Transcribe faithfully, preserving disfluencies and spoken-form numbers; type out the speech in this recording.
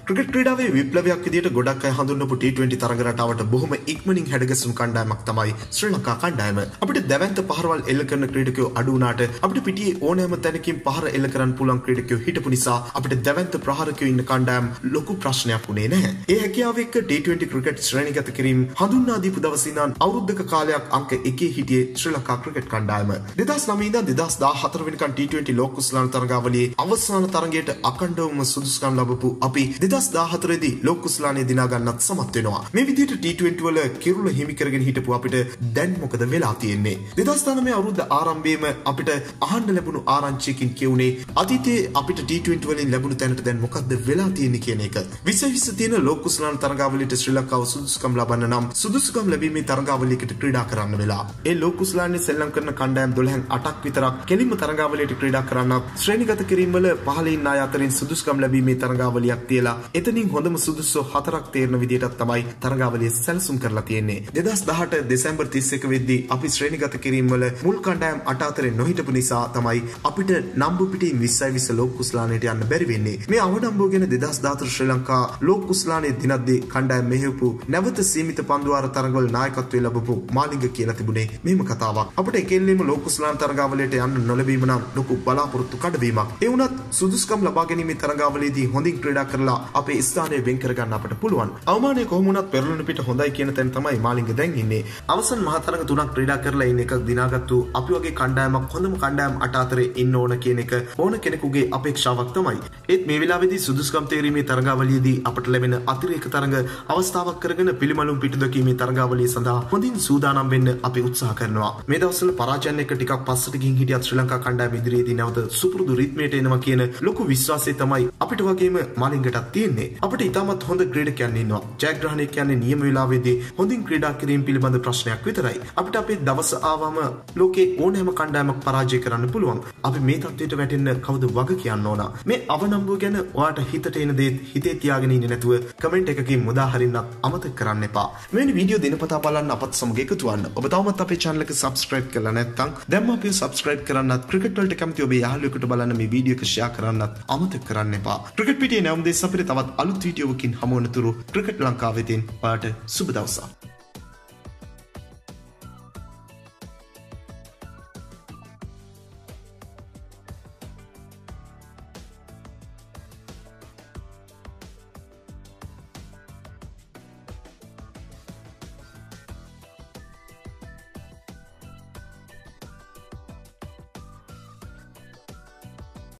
Cricket ක්‍රීඩාවේ විප්ලවයක් විදිහට ගොඩක් අය හඳුන්වපු ටී ට්වෙන්ටි තරඟ රටාවට බොහොම ඉක්මනින් හැඩගැසුණු කණ්ඩායමක් තමයි ශ්‍රී ලංකා කණ්ඩායම. අපිට දැවැන්ත පහරවල් එල්ල කරන ක්‍රීඩකයෝ අඩු වුණාට අපිට පිටියේ ඕනෑම තැනකින් පහර එල්ල කරන්න පුළුවන් ක්‍රීඩකයෝ හිටපු නිසා අපිට දැවැන්ත ප්‍රහාරකයෝ ඉන්න කණ්ඩායම් ලොකු ප්‍රශ්නයක් වුණේ නැහැ. ඒ හැකියාව එක්ක ටී ට්වෙන්ටි ක්‍රිකට් ශ්‍රේණිගත කිරීම හඳුන්වා දීපු දවසේ ඉඳන් අවුරුද්දක කාලයක් අංක එකේ හිටියේ ශ්‍රී ලංකා ක්‍රිකට් කණ්ඩායම. දෙදහස් නවය ඉඳන් දෙදහස් දාහතර වෙනිකන් ටී ට්වෙන්ටි ලෝක කුසලාන තරගාවලියේ අවසාන තරගයට අඛණ්ඩවම සුදුසුකම් ලැබපු අපි දෙදහස් දාහතර දී ලෝක කුසලානේ දිනා ගන්නත් සමත් වෙනවා. මේ විදිහට ටී ට්වෙන්ටි වල කිරුළ හිමි කරගෙන හිටපු අපිට දැන් මොකද වෙලා තියෙන්නේ? දෙදහස් නවය අවුරුද්ද ආරම්භයේම අපිට අහන්න ලැබුණු ආරංචියකින් කියුනේ අතීතයේ අපිට ටී ට්වෙන්ටි වලින් ලැබුණු තැනට දැන් මොකද්ද වෙලා තියෙන්නේ කියන එක. විස විස තියෙන ලෝක කුසලාන තරගාවලියට ශ්‍රී ලංකාව සුදුසුකම් ලබන්න නම් සුදුසුකම් ලැබීමේ තරගාවලියකට ක්‍රීඩා කරන්න වෙලා. ඒ ලෝක කුසලානේ සෙල්ලම් කරන කණ්ඩායම් දොළහෙන් අටක් විතරක් කෙලින්ම තරගාවලියට ක්‍රීඩා කරන්න ශ්‍රේණිගත කිරීම වල පහළ ඉන්න අය අතරින් සුදුසුකම් ලැබීමේ තරගාවලියක් තියලා එතනින් හොඳම සුදුසු හතරක් තේරෙන විදිහට තමයි තරගාවලිය සැලසුම් කරලා තියෙන්නේ. දෙදහස් දහඅට දෙසැම්බර් තිස් එක වෙද්දී අපි ශ්‍රේණිගත කිරීම වල මුල් කණ්ඩායම් අට අතරේ නොහිටපු නිසා තමයි අපිට නම්බු පිටින් විස්සයි විස්ස ලෝක කුසලානේට යන්න බැරි වෙන්නේ. මේ අවනම්බුව ගැන දෙදහස් දාහතර ශ්‍රී ලංකා ලෝක කුසලානේ දිනද්දී කණ්ඩායම් මෙහෙවපු නැවත සීමිත පන්දුවාර තරගවල නායකත්වයේ ලැබපු මාලිංග කියලා තිබුණේ මෙහෙම කතාවක්. අපිට එකෙල්ලෙම ලෝක කුසලාන තරගාවලියට යන්න නොලැබීම නම් ලොකු බලාපොරොත්තු කඩවීමක්. ඒ වුණත් සුදුසුකම් ලබා ගැනීමේ තරගාවලියේදී හොඳින් ක්‍රීඩා කරලා අපේ ස්ථානය වෙන් කරගන්න අපට පුළුවන්. අවමානය කොහොම වුණත් පෙරළුණු පිට හොඳයි කියන තැන තමයි මාලිංග දැන් ඉන්නේ. අවසන් මහ තරඟ තුනක් ක්‍රීඩා කරලා ඉන්න එකක් දිනාගත්තු අපි වගේ කණ්ඩායමක් හොඳම කණ්ඩායම් අට අතරේ ඉන්න ඕන කියන එක ඕන කෙනෙකුගේ අපේක්ෂාවක් තමයි. ඒත් මේ වෙලාවේදී සුදුසුකම් තේරීමේ තරගාවලියේදී අපට ලැබෙන අතිරේක තරඟ අවස්ථාවක් කරගෙන පිළිමලුම් පිටුදකීමේ තරගාවලිය සඳහා හොඳින් සූදානම් වෙන්න අපි උත්සාහ කරනවා. මේ දවස්වල පරාජයන් එක්ක ටිකක් පස්සට ගිහින් හිටියත් ශ්‍රී ලංකා කණ්ඩායම ඉදිරියේදී නැවත සුපුරුදු රිද්මයට එනවා කියන ලොකු විශ්වාසය තමයි අපිට වගේම මාලිංගටත් තියෙන්නේ. අපිට ඉතාමත් හොඳ ක්‍රීඩකයන් ඉන්නවා. ජයග්‍රහණය කියන්නේ නියම වෙලාවේදී හොඳින් ක්‍රීඩා කිරීම පිළිබඳ ප්‍රශ්නයක් විතරයි. අපිට අපේ දවස ආවම ලෝකේ ඕනෑම කණ්ඩායමක් පරාජය කරන්න පුළුවන්. අපි මේ තත්ත්වයට වැටෙන්න කවුද වග කියන්න ඕන? මේ අවනම්බුව ගැන ඔයාට හිතට එන දේ හිතේ තියාගෙන ඉන්නේ නැතුව කමෙන්ට් එකකින් මුදා හරින්නත් අමතක කරන්න එපා. මෙවැනි වීඩියෝ දිනපතා බලන්න අපත් සමග එකතු වෙන්න. ඔබ තවමත් අපේ channel එක subscribe කරලා නැත්නම් දැන්ම අපිව subscribe කරන්නත් ක්‍රිකට් වලට කැමති ඔබේ යාළුවෙකුට බලන්න මේ වීඩියෝ එක share කරන්නත් අමතක කරන්න එපා. ක්‍රිකට් පිටියේ නැවුම් දෙස් අපිට තවත් අලුත් වීඩියෝවකින් හමු වෙනතුරු ක්‍රිකට් ලංකාවෙන් ඔයාට සුබ දවසක්.